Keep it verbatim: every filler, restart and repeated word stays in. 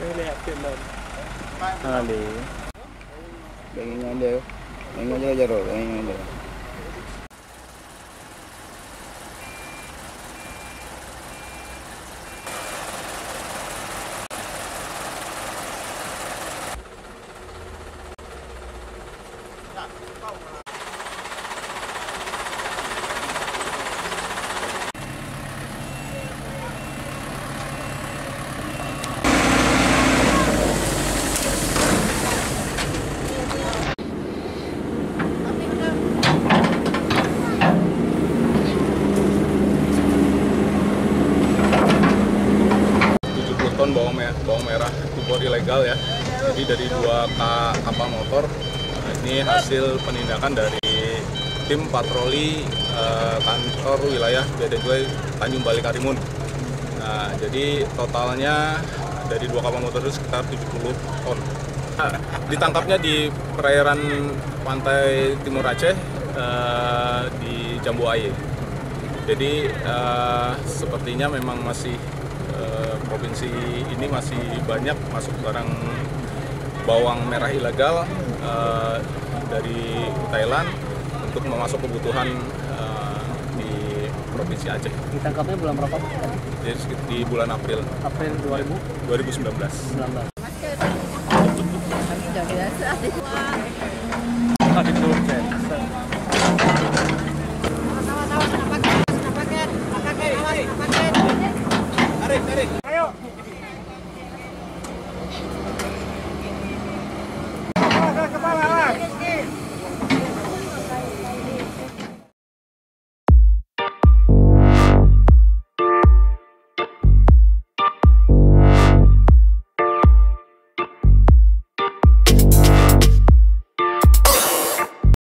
Ali. Pengen aja, pengen aja jaro, pengen aja. Bawang merah, bawang merah impor ilegal ya. Jadi dari dua kapal motor. Nah, ini hasil penindakan dari tim patroli eh, kantor wilayah Bea dan Cukai Tanjung Balai Karimun. Nah, jadi totalnya dari dua kapal motor itu sekitar tujuh puluh ton. Nah, ditangkapnya di perairan pantai Timur Aceh eh, di Jambu Aye. Jadi eh, sepertinya memang masih provinsi ini masih banyak masuk barang bawang merah ilegal uh, dari Thailand untuk memasuk kebutuhan uh, di provinsi Aceh. Ditangkapnya bulan berapa? Jadi di bulan April. April dua ribu sembilan belas. sembilan belas. Kami udah biasa. Tadi tuh cek.